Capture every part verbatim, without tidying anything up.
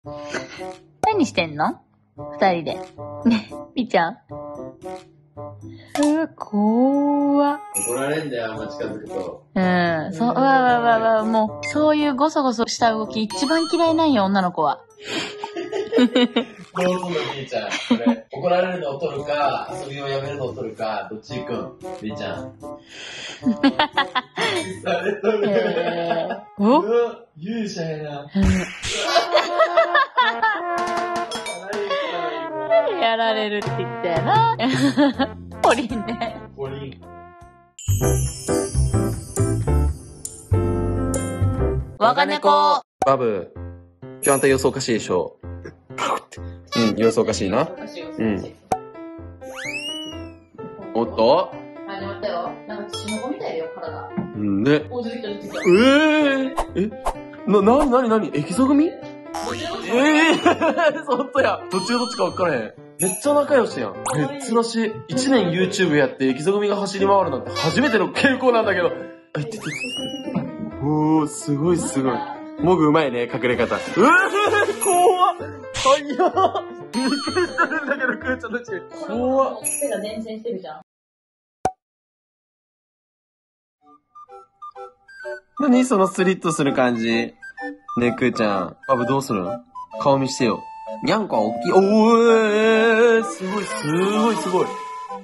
何してんの二人で。ね、みーちゃん。うわ、怖っ。 怒られんだよ、あんま近づくと。 うん、そう、わわわわ、もう、そういうゴソゴソした動き一番嫌いなんよ、女の子は。 どうすんの、みーちゃん。これ、怒られるのを取るか、遊びをやめるのを取るか、どっち行くんみーちゃん。されとる。 えー、おうわ、勇者やな。 やられるって言ったよな。ポリンね。 ポリン。 我が猫。 バブ、今日あんた様子おかしいでしょ。うん、様子おかしいな。うん。おっと始まったよ。なんか血の子みたいよ、体。 うんね。 お、ずっとずっと。 えー、えな、なになになにエキゾ組ええー、そっとや。どっちがどっちか分からへん。めっちゃ仲良しやん。めっちゃらしい。一年 YouTube やってエキゾ組が走り回るなんて初めての傾向なんだけど。あ、いってて。おー、すごいすごい。モグうまいね、隠れ方。うー、怖っ。早っ。びっくりしてるんだけど、クーちゃんたち。怖っ。 手が伝染してるじゃん。 何そのスリッとする感じ。ねえ、クーちゃん。バブどうするん？顔見してよ。にゃんこは大きい。おー、えー、すごい、すごい、すごい。う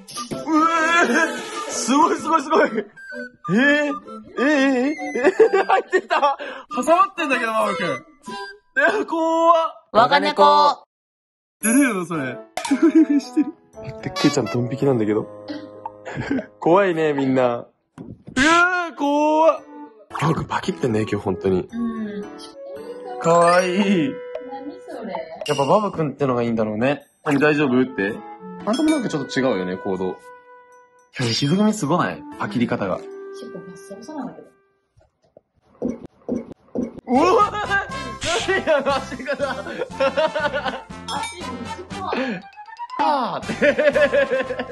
えー、すごい、すごい、すごい。えー、えー、えー、えー、入ってきた。挟まってんだけど、バブくん。えー、怖っ。 我が猫。 出るよな、それ。してる。で、クーちゃんドン引きなんだけど。怖いね、みんな。うわー、怖っ。バブくんパキってんね、今日、ほんとに。 うん。 かわいい。 何それ。 やっぱバブくんってのがいいんだろうね。何大丈夫って。あんたもなんかちょっと違うよね、行動。いや、ひず組すごないパキり方が。 結構バッサバサなんだけど。 うわぁ何やの足方足短い。 あーって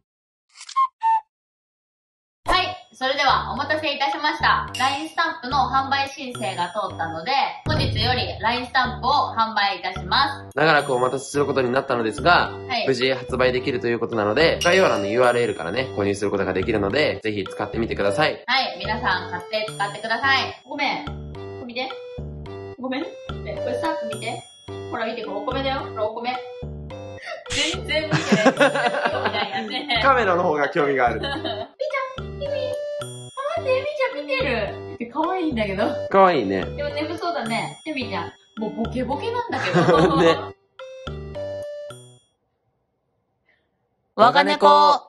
はい。それでは、お待たせいたしました。ライン スタンプの販売申請が通ったので、本日より ライン スタンプを販売いたします。 長らくお待たせすることになったのですが、 はい。 無事発売できるということなので、概要欄の ユーアールエル からね、購入することができるので、ぜひ使ってみてください。 はい。皆さん買って使ってください。ごめん。これ見て。ごめん。ね、これさ、見て。ほら見て、これお米だよ。これお米。全然見てない。興味ないやね。 カメラの方が興味がある。 みーちゃん、みみ。あ、待って、みーちゃん見てる。かわいいんだけど。 かわいいね。 でも眠そうだね。で、みーちゃん。もうボケボケなんだけど。 ね。 我が猫。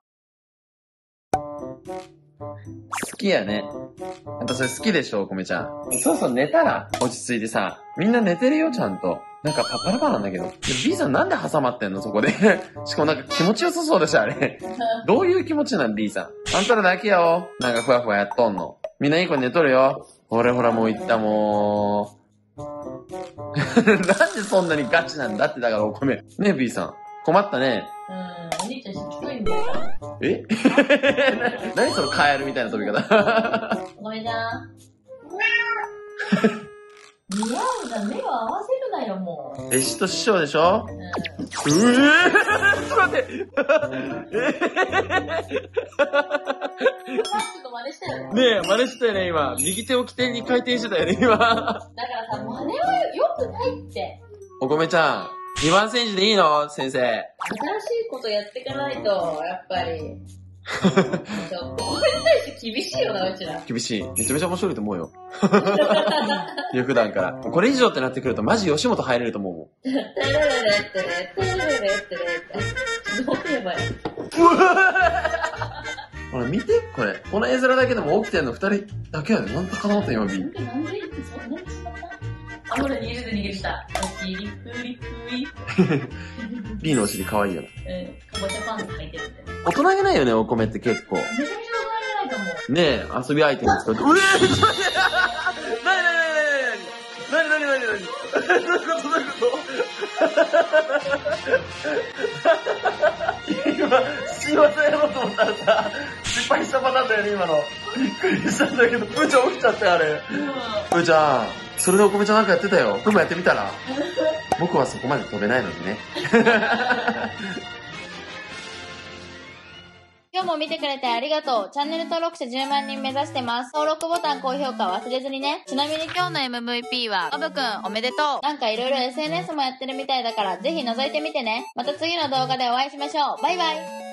好きやね。あんたそれ好きでしょ、お米ちゃん。そうそう、寝たら落ち着いてさ。みんな寝てるよ、ちゃんと。なんかパパラパなんだけど。で B さんなんで挟まってんのそこで。しかもなんか気持ちよさそうだし、あれ。どういう気持ちなん B さん。あんたらだけやお。なんかふわふわやっとんの。みんないい子に寝とるよ。俺ほらもう言ったもう。なんでそんなにガチなんだってだからお米。ねえ B さん。困ったね。 うん、お兄ちゃんしつこいんだよ。 え何そのカエルみたいな飛び方。 ごめんな。似合うじゃん、目を合わせるなよ、もう。 弟子と師匠でしょうん。 うえー、ちょっと待ってえちょっと真似したよね。 ねえ、真似したよね、今。右手を起点に回転してたよね、今。 だからさ、真似は良くないって。 お米ちゃん、にばん選手でいいの先生。 新しいことやっていかないと、やっぱり。ちょっと、これに対して厳しいよな、うちら。 厳しい。めちゃめちゃ面白いと思うよ。いや、普段から。これ以上ってなってくると、マジ吉本入れると思うもん。 テレレレテレ、テレレレテレって。どう言えばいい？ ほら、見て、これ。この絵面だけでも起きてんのふたりだけやで。なんとかなった今、B。 なんでなんでそんなにしまった？あ、ほら、逃げる逃げるた。おしりふりふり。 B のお尻可愛いよな。 うん。かぼちゃパンツ履いてるんだよ。 大人げないよね、お米って結構。 めちゃめちゃ怒られないと思う。 ねえ、遊び相手に使って。うえー、なになになになになになになになになにどういうことどういうこと今、新技やろうと思ったらさ、失敗したパターンだよね、今の。びっくりしたんだけど、プーちゃん起きちゃったよ、あれ。プーちゃん、それでお米ちゃんなんかやってたよ。でもやってみたら。 僕はそこまで飛べないのでね。 今日も見てくれてありがとう。チャンネル登録者じゅうまんにん目指してます。登録ボタン、高評価忘れずにね。ちなみに今日の エムブイピー は、ノブくんおめでとう。なんかいろいろ エスエヌエス もやってるみたいだから、ぜひ覗いてみてね。また次の動画でお会いしましょう。バイバイ。